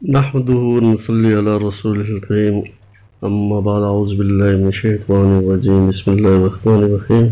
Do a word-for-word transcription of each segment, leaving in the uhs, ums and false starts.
نحمده ونصلي على رسوله الكريم أما بعد أعوذ بالله من الشيطان الرجيم بسم الله الرحمن الرحيم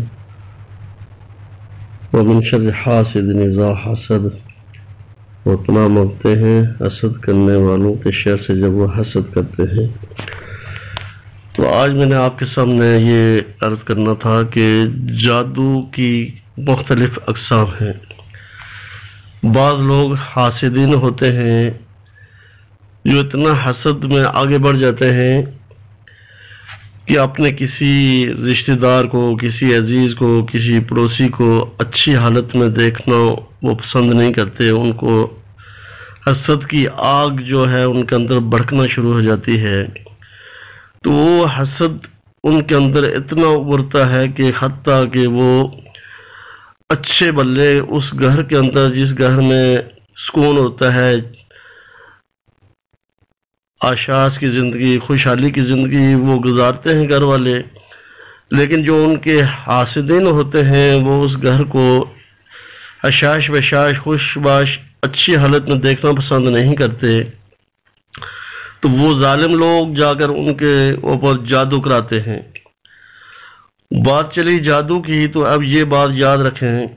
ومن شر حاسد إذا حسد اور پناہ مانگتے ہیں حسد کرنے والوں کے شر سے جب وہ حسد کرتے ہیں۔ تو آج میں نے آپ کے سامنے یہ عرض کرنا تھا کہ جادو کی مختلف اقسام ہیں۔ بعض لوگ حاسدین ہوتے ہیں جو اتنا حسد میں آگے بڑھ جاتے ہیں کہ اپنے کسی رشتہ دار کو، کسی عزیز کو، کسی پڑوسی کو اچھی حالت میں دیکھنا وہ پسند نہیں کرتے۔ ان کو حسد کی آگ جو ہے ان کے اندر بھڑکنا شروع ہو جاتی ہے، تو وہ حسد ان کے اندر اتنا ابھرتا ہے کہ حتیٰ کہ وہ اچھے بلے اس گھر کے اندر، جس گھر میں سکون ہوتا ہے، آشاس کی زندگی، خوشحالی کی زندگی وہ گزارتے ہیں گھر والے، لیکن جو ان کے حاسدین ہوتے ہیں وہ اس گھر کو اشاش بشاش، خوش باش، اچھی حالت میں دیکھنا پسند نہیں کرتے۔ تو وہ ظالم لوگ جا کر ان کے اوپر جادو کراتے ہیں۔ بات چلی جادو کی، تو اب یہ بات یاد رکھیں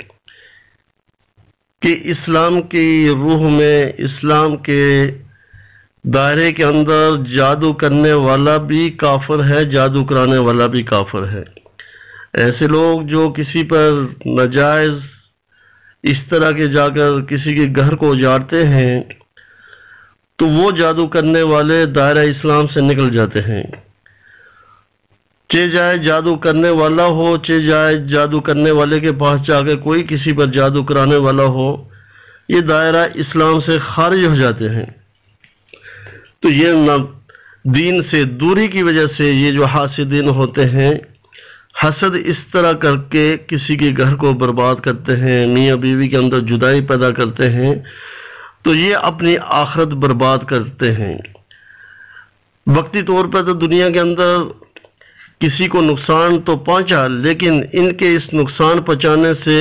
کہ اسلام کی روح میں، اسلام کے دائرے کے اندر جادو کرنے والا بھی کافر ہے، جادو کرانے والا بھی کافر ہے۔ ایسے لوگ جو کسی پر ناجائز اس طرح کے جا کر کسی کے گھر کو اجاڑتے ہیں، تو وہ جادو کرنے والے دائرہ اسلام سے نکل جاتے ہیں۔ چاہے جائے جادو کرنے والا ہو، چاہے جائے جادو کرنے والے کے پاس جا کے کوئی کسی پر جادو کرانے والا ہو، یہ دائرہ اسلام سے خارج ہو جاتے ہیں۔ تو یہ نہ دین سے دوری کی وجہ سے یہ جو حاسدین ہوتے ہیں، حسد اس طرح کر کے کسی کے گھر کو برباد کرتے ہیں، میاں بیوی کے اندر جدائی پیدا کرتے ہیں، تو یہ اپنی آخرت برباد کرتے ہیں۔ وقتی طور پر تو دنیا کے اندر کسی کو نقصان تو پہنچا، لیکن ان کے اس نقصان پہنچانے سے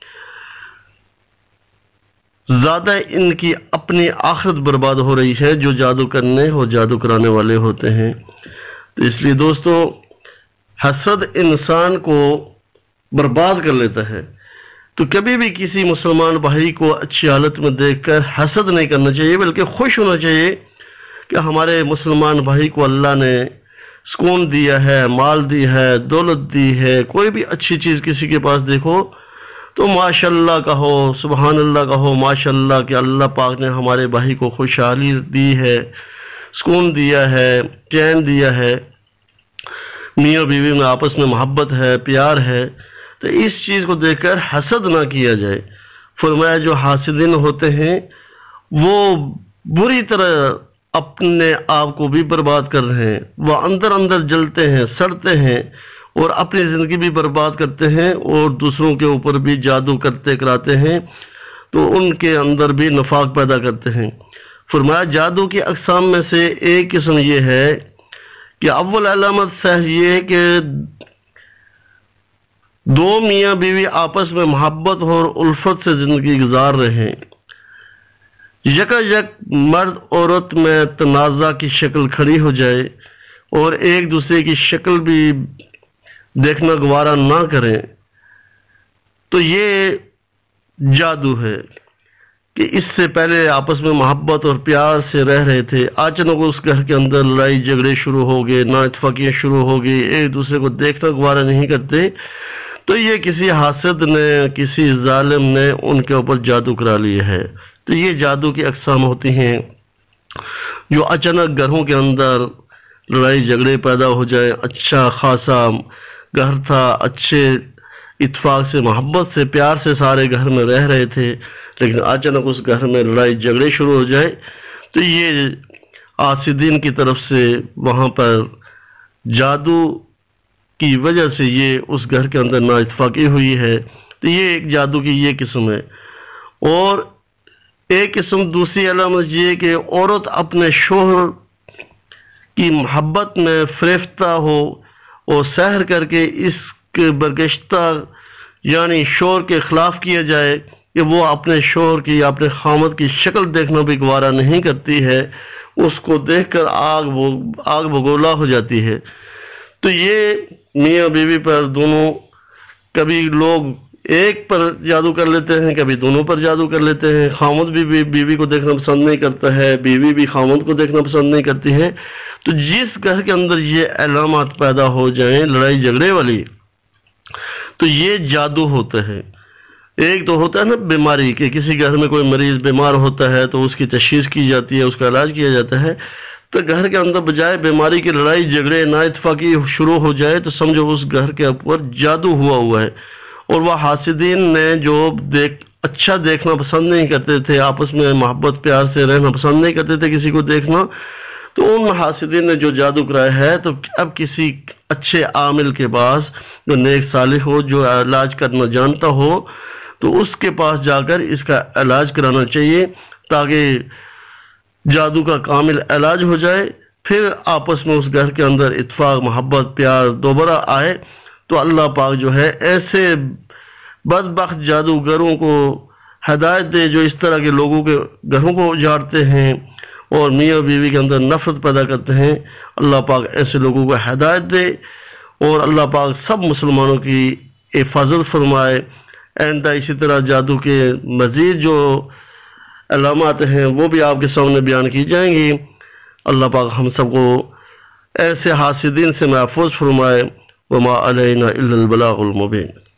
زیادہ ان کی اپنی آخرت برباد ہو رہی ہے، جو جادو کرنے اور جادو کرانے والے ہوتے ہیں۔ تو اس لیے دوستو، حسد انسان کو برباد کر لیتا ہے۔ تو کبھی بھی کسی مسلمان بھائی کو اچھی حالت میں دیکھ کر حسد نہیں کرنا چاہیے، بلکہ خوش ہونا چاہیے کہ ہمارے مسلمان بھائی کو اللہ نے سکون دیا ہے، مال دی ہے، دولت دی ہے۔ کوئی بھی اچھی چیز کسی کے پاس دیکھو تو ماشاءاللہ کہو، سبحان اللہ کہو، ماشاءاللہ کہ اللہ پاک نے ہمارے بھائی کو خوشحالی دی ہے، سکون دیا ہے، چین دیا ہے، میاں بیوی میں آپس میں محبت ہے، پیار ہے۔ تو اس چیز کو دیکھ کر حسد نہ کیا جائے۔ فرمایا جو حاسدین ہوتے ہیں وہ بری طرح اپنے آپ کو بھی برباد کر رہے ہیں، وہ اندر اندر جلتے ہیں، سڑتے ہیں اور اپنی زندگی بھی برباد کرتے ہیں، اور دوسروں کے اوپر بھی جادو کرتے کراتے ہیں، تو ان کے اندر بھی نفاق پیدا کرتے ہیں۔ فرمایا جادو کی اقسام میں سے ایک قسم یہ ہے کہ اول علامت سہ یہ ہے کہ دو میاں بیوی آپس میں محبت اور الفت سے زندگی گزار رہے ہیں، یکا یک مرد عورت میں تنازع کی شکل کھڑی ہو جائے اور ایک دوسرے کی شکل بھی دیکھنا گوارا نہ کریں، تو یہ جادو ہے کہ اس سے پہلے آپس میں محبت اور پیار سے رہ رہے تھے، اچانک اس گھر کے اندر لڑائی جھگڑے شروع ہو گئے، نا اتفاقیاں شروع ہو گئی، ایک دوسرے کو دیکھنا گوارا نہیں کرتے، تو یہ کسی حاسد نے، کسی ظالم نے ان کے اوپر جادو کرا لیا ہے۔ تو یہ جادو کی اقسام ہوتی ہیں جو اچانک گھروں کے اندر لڑائی جھگڑے پیدا ہو جائے۔ اچھا خاصا گھر تھا، اچھے اتفاق سے، محبت سے، پیار سے سارے گھر میں رہ رہے تھے، لیکن اچانک اس گھر میں لڑائی جھگڑے شروع ہو جائے، تو یہ حاسدین کی طرف سے وہاں پر جادو کی وجہ سے یہ اس گھر کے اندر نا اتفاقی ہوئی ہے۔ تو یہ ایک جادو کی یہ قسم ہے۔ اور ایک قسم دوسری علامت یہ کہ عورت اپنے شوہر کی محبت میں فریفتہ ہو اور سحر کر کے اس کے برگشتہ یعنی شوہر کے خلاف کیا جائے کہ وہ اپنے شوہر کی یا اپنے خامد کی شکل دیکھنا بھی گوارا نہیں کرتی ہے، اس کو دیکھ کر آگ آگ بگولا ہو جاتی ہے۔ تو یہ میاں بیوی پر دونوں، کبھی لوگ ایک پر جادو کر لیتے ہیں، کبھی دونوں پر جادو کر لیتے ہیں۔ خامد بھی بیوی کو دیکھنا پسند نہیں کرتا ہے، بیوی بھی خامد کو دیکھنا پسند نہیں کرتی ہے۔ تو جس گھر کے اندر یہ علامات پیدا ہو جائیں لڑائی جھگڑے والی، تو یہ جادو ہوتے ہیں۔ ایک تو ہوتا ہے نا بیماری، کہ کسی گھر میں کوئی مریض بیمار ہوتا ہے تو اس کی تشخیص کی جاتی ہے، اس کا علاج کیا جاتا ہے۔ تو گھر کے اندر بجائے بیماری کی لڑائی جھگڑے نا اتفاقی شروع ہو جائے تو سمجھو اس گھر کے اوپر جادو ہوا ہوا ہے۔ اور وہ حاسدین نے جو دیکھ اچھا دیکھنا پسند نہیں کرتے تھے، آپس میں محبت پیار سے رہنا پسند نہیں کرتے تھے کسی کو دیکھنا، تو ان حاسدین نے جو جادو کرایا ہے، تو اب کسی اچھے عامل کے پاس جو نیک صالح ہو، جو علاج کرنا جانتا ہو، تو اس کے پاس جا کر اس کا علاج کرانا چاہیے تاکہ جادو کا کامل علاج ہو جائے، پھر آپس میں اس گھر کے اندر اتفاق محبت پیار دوبارہ آئے۔ تو اللہ پاک جو ہے ایسے بدبخت جادوگروں کو ہدایت دے جو اس طرح کے لوگوں کے گھروں کو اجاڑتے ہیں اور میاں بیوی کے اندر نفرت پیدا کرتے ہیں۔ اللہ پاک ایسے لوگوں کو ہدایت دے اور اللہ پاک سب مسلمانوں کی حفاظت فرمائے۔ آئندہ اسی طرح جادو کے مزید جو علامات ہیں وہ بھی آپ کے سامنے بیان کی جائیں گی۔ اللہ پاک ہم سب کو ایسے حاسدین سے محفوظ فرمائے۔ وما علینا الا البلاغ المبین۔